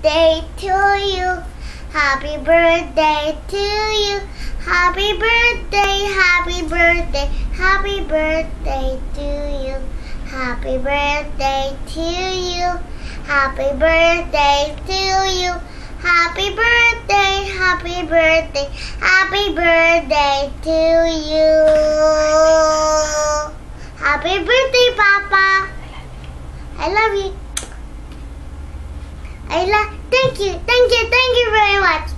birthday to you. Happy birthday to you. Happy birthday, happy birthday, happy birthday to you. Happy birthday to you. Happy birthday to you. Happy birthday, happy birthday, happy birthday to you. Happy birthday, Papa. I love you. Thank you very much.